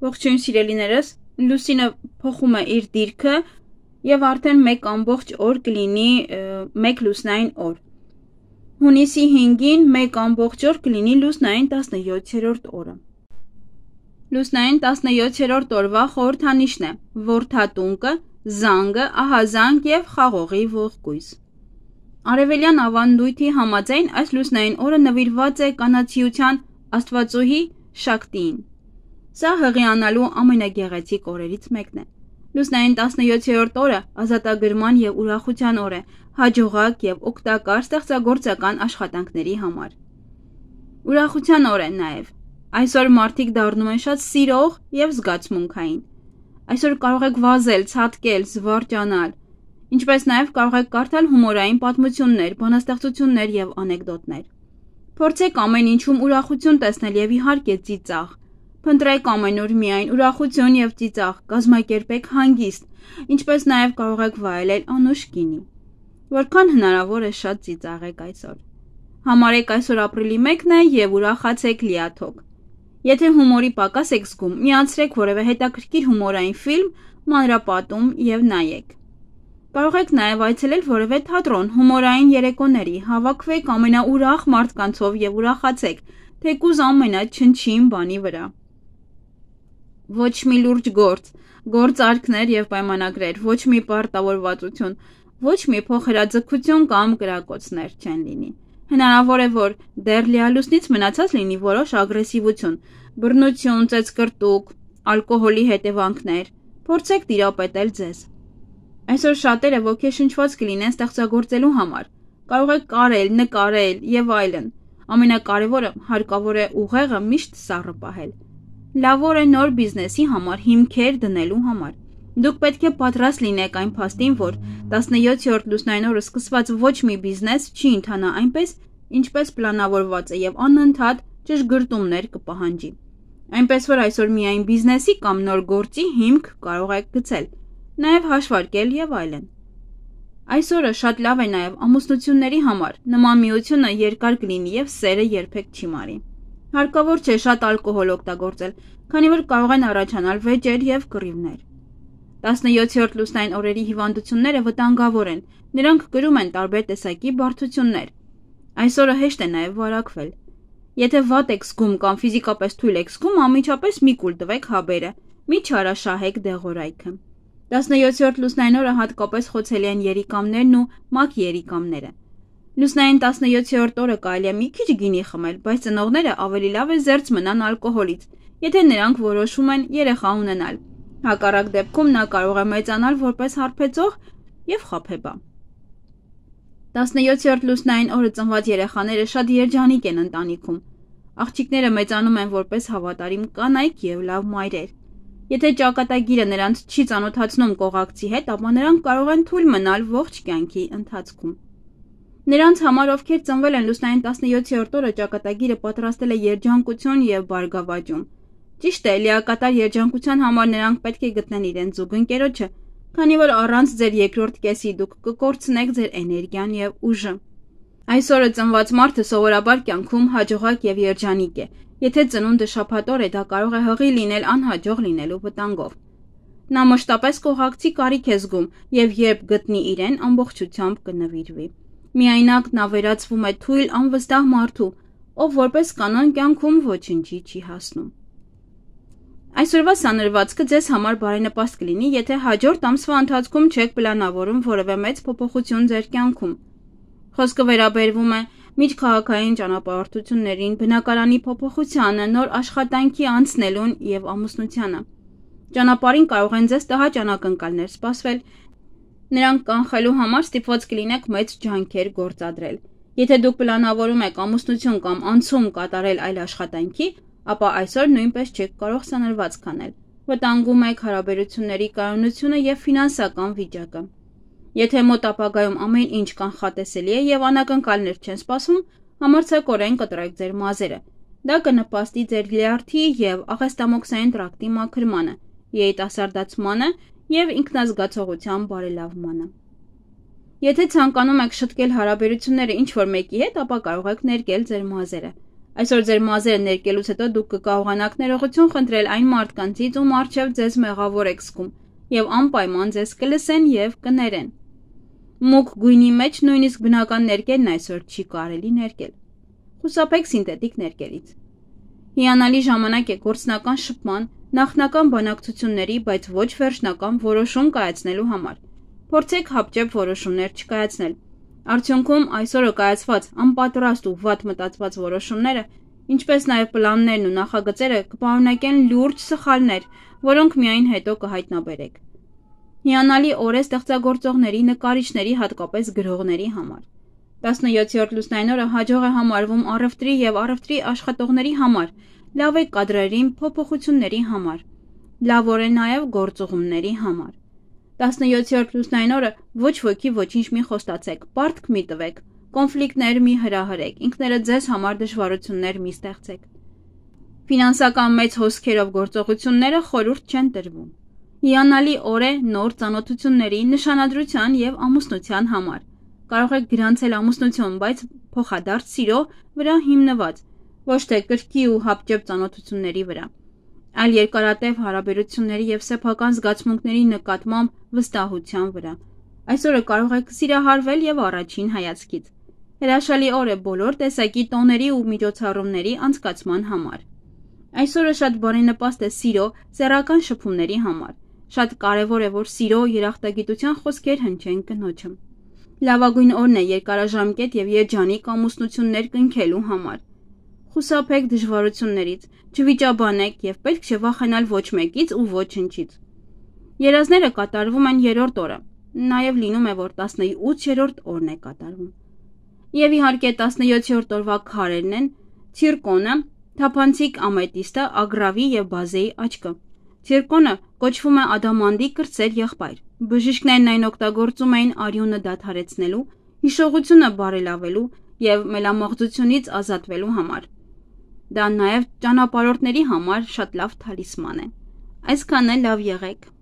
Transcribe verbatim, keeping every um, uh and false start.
Ողջույն սիրելիներս, Լուսինը փոխում է իր դիրքը եւ արդեն մեկ ամբողջ օր կլինի մեկ լուսնային օր։ Հունիսի հինգին մեկ ամբողջ օր կլինի լուսնային տասնյոթերորդ օրը։ Լուսնային տասնյոթերորդ օրվա խորհրդանիշն է որդատունկը, զանգը, ահազանգ եւ խաղողի ողկույզ։ Արևելյան ավանդույթի համաձայն այս լուսնային օրը նվիրված է կանացիության աստվածուհի Շակտիին։ Սա հղիանալու ամենագեղեցիկ օրերից մեկն է։ Լուսնային տասնյոթերորդ օրը ազատագրման եւ ուրախության օր է, հաջողակ եւ օգտակար ստեղծագործական աշխատանքների համար։ Ուրախության օր է նաեւ։ Այսօր մարդիկ դառնում են շատ սիրող եւ զգացմունքային։ Այսօր կարող եք վազել, ցատկել, զվարճանալ, ինչպես նաեւ կարող եք կարդալ հումորային պատմություններ, բանաստեղծություններ եւ անեկդոտներ։ Փորձեք ամեն ինչում ուրախություն տեսնել եւ իհարկե ծիծաղ։ Փնտրեք ամենուր միայն ուրախություն եւ ծիծաղ, կազմակերպեք հանգիստ, ինչպես նաեւ կարող եք վայելել անուշ գինի։ Որքան հնարավոր է շատ ծիծաղեք այսօր։ Համարեք այսօր ապրիլի մեկն է եւ ուրախացեք լիաթոք։ Եթե հումորի պակաս եք զգում, միացրեք որևէ հետաքրքիր հումորային ֆիլմ, մանրապատում եւ նայեք։ Կարող եք նաեւ այցելել որևէ թատրոն, հումորային երեկոների, հավաքվեք ամենաուրախ մարդկանցով եւ ուրախացեք, թեկուզ ամենաչնչին բանի վրա։ Ոչ մի լուրջ գործ, գործարքներ եւ պայմանագրեր, ոչ մի պարտավորվածություն, ոչ մի փոխհրաձգություն կամ կրակոցներ չեն լինի։ Հնարավոր է, որ դեռ լիալուսնից մնացած լինի որոշ ագրեսիվություն, բռնություն, ծեծկրտուկ, ալկոհոլի հետևանքներ։ Փորձեք տիրապետել ձեզ։ Այսօր շատերը ոգեշնչված կլինեն ստեղծագործելու համար։ Կարող եք կարել, նկարել եւ այլն։ Ամենակարևորը հարկավոր է ուղեղը միշտ սառը պահել։ Լավ օր է նոր բիզնեսի համար հիմքեր դնելու համար։ Դուք պետք է պատրաստ լինեք այն փաստին, որ տասնյոթերորդ լուսնային օրը սկսված ոչ մի բիզնես չի ընթանա այնպես, ինչպես պլանավորված է եւ անընդհատ ճշգրտումներ կպահանջի։ Այնպես որ այսօր միայն բիզնեսի կամ նոր գործի հիմք կարող եք գցել, նաեւ հաշվարկել եւ այլն։ Այսօրը շատ լավ է նաեւ ամուսնությունների համար։ Նման միությունը երկար կլինի եւ սերը երբեք չի մարի։ Հարկավոր չէ շատ ալկոհոլ օգտագործել, քանի որ կարող են առաջանալ վեճեր եւ կռիվներ։ տասնյոթերորդ լուսնային օրերի հիվանդությունները վտանգավոր են, նրանք կրում են տարբեր տեսակի բարդություններ։ Այսօրը հեշտ է նաեւ վարակվել։ Եթե վատ եք զգում կամ ֆիզիկապես թույլ եք զգում, անմիջապես մի կուլ տվեք հաբերը, մի չարաշահեք դեղորայքը։ տասնյոթերորդ լուսնային օրը հատկապես խոցելի են երիկամներն ու մակ երիկամները։ Լուսնային տասնյոթերորդ օրը կարելի է մի քիչ գինի խմել, բայց ծնողները ավելի լավ է զերծ մնան ալկոհոլից, եթե նրանք որոշում են երեխա ունենալ։ Հակառակ դեպքում նա կարող է մեծանալ որպես հարբեցող եւ խաբեբա։ տասնյոթերորդ լուսնային օրը ծնված երեխաները շատ երջանիկ են ընտանիքում։ Աղջիկները մեծանում են որպես հավատարիմ կանայք եւ լավ մայրեր։ Եթե ճակատագիրը նրանց չի ծանոթացնում կողակցի հետ, ապա նրանք կարող են թույլ մնալ ողջ կյանքի ընթացքում։ Նրանց համար, ովքեր ծնվել են լուսնային տասնյոթերորդ օրը, ճակատագիրը պատրաստել է երջանկություն եւ բարգավաճում։ Ճիշտ է, լիակատար երջանկության համար նրանք պետք է գտնեն իրենց զուգընկերոջը, քանի որ առանց ձեր երկրորդ կեսի դուք կկորցնեք ձեր էներգիան եւ ուժը։ Այսօրը ծնված մարդը սովորաբար կյանքում հաջողակ եւ երջանիկ է։ Եթե ծնունդը շաբաթօր է, դա կարող է հղի լինել անհաջող լինելու վտանգով։ Նա մշտապես կողակցի կարիք է զգում եւ երբ գտնի իրեն, ամբողջությամբ կնվիրվի։ Միայնակ նա վերածվում է թույլ անվստահ մարդու, ով որպես կանոն կյանքում ոչինչի չի հասնում։ Այսօրվա սանրվածքը ձեզ համար բարենպաստ կլինի, եթե հաջորդ ամսվա ընթացքում չեք պլանավորում որևէ մեծ փոփոխություն ձեր կյանքում։ Խոսքը վերաբերվում է միջքաղաքային ճանապարհորդություններին, բնակարանի փոփոխությանը, նոր աշխատանքի անցնելուն եւ ամուսնությանը։ Ճանապարհին կարող են ձեզ տհաճ անակնկալներ սպասվել։ Նրանք կանխելու համար ստիպված կլինեք մեծ ջանքեր գործադրել։ Եթե դուք պլանավորում եք ամուսնություն կամ անցում կատարել այլ աշխատանքի, ապա այսօր նույնպես չեք կարող սանրված քանել։ Վտանգում եք հարաբերությունների կայունությունը եւ ֆինանսական վիճակը։ Եթե մոտ ապագայում ամեն ինչ կանխատեսելի է եւ անակնկալներ չեն սպասվում, համարձակորեն կտրեք ձեր մազերը։ Դա կնպաստի ձեր լյարդի եւ աղեստամոքսային տրակտի մաքրմանը, երիտասարդացմանը եւ ինքնազգացողության բարելավմանը։ Եթե ցանկանում եք շտկել հարաբերությունները ինչ-որ մեկի հետ, ապա կարող եք ներկել ձեր մազերը։ Այսօր ձեր մազերը ներկելուց հետո դուք կկարողանաք ներողություն խնդրել այն մարդկանցից, ում առջև ձեզ մեղավոր եք զգում, եւ անպայման ձեզ կլսեն եւ կներեն։ Մուգ գույնի մեջ նույնիսկ բնական ներկերն այսօր չի կարելի ներկել։ Խուսափեք սինթետիկ ներկերից։ Հիանալի ժամանակ է գործնական շփման, նախնական բանակցությունների, բայց ոչ վերջնական որոշում կայացնելու համար։ Փորձեք հապճեպ որոշումներ չկայացնել։ Արդյունքում այսօրը կայացված անպատրաստ ու վատ մտածված որոշումները, ինչպես նաև պլաններն ու նախագծերը կպարունակեն լուրջ սխալներ, որոնք միայն հետո կհայտնաբերեք։ Հիանալի օր է ստեղծագործողների, նկարիչների, հատկապես գրողների համար։ տասնյոթերորդ լուսնային օրը հաջող է համարվում առևտրի եւ առևտրի աշխատողների համար, լավ է կադրերին փոփոխությունների համար, լավ օր է նաև գործուղումների համար։ տասնյոթերորդ լուսնային օրը ոչ ոքի ոչինչ մի խոստացեք, պարտք մի տվեք, կոնֆլիկտներ մի հրահրեք, ինքներդ ձեզ համար դժվարություններ մի ստեղծեք։ Ֆինանսական մեծ հոսքերով գործողությունները խորհուրդ չեն տրվում։ Հիանալի օր է նոր ծանոթությունների, նշանադրության եւ ամուսնության համար։ Կարող եք գրանցել ամուսնություն, բայց փոխադարձ սիրո վրա հիմնված, ոչ թե կրքի ու հապճեպ ծանոթությունների վրա, այլ երկարատև հարաբերությունների եւ սեփական զգացմունքների նկատմամբ վստահության վրա։ Այսօրը կարող եք սիրահարվել եւ առաջին հայացքից։ Հրաշալի օր է բոլոր տեսակի տոների ու միջոցառումների անցկացման համար։ Այսօրը շատ բարենպաստ է սիրո, սեռական շփումների համար։ Շատ կարևոր է, որ սիրո երախտագիտության խոսքեր հնչեն կնոջը։ Լավագույն օրն է երկարաժամկետ եւ երջանիկ ամուսնություններ կնքելու համար։ Խուսափեք դժվարություններից, չվիճաբանեք եւ պետք չէ վախենալ ոչ մեկից ու ոչնչից։ Երազները կատարվում են երրորդ օրը, նաեւ լինում է, որ տասնութերորդ օրն է կատարվում։ Եվ իհարկե տասնյոթերորդ օրվա քարերն են ցիրկոնը, թափանցիկ ամետիստը, ագրավի եւ բազեի աչքը։ Ցիրկոնը կոչվում է ադամանդի կրտսեր եղբայր։ Բժիշկներն այն օգտագործում էին արյունը դադարեցնելու, հիշողությունը բարելավելու եւ մելամաղձությունից ազատվելու համար։ Դա նաեւ ճանապարհորդների համար շատ լավ թալիսման է։ Այսքանն է, լավ եղեք։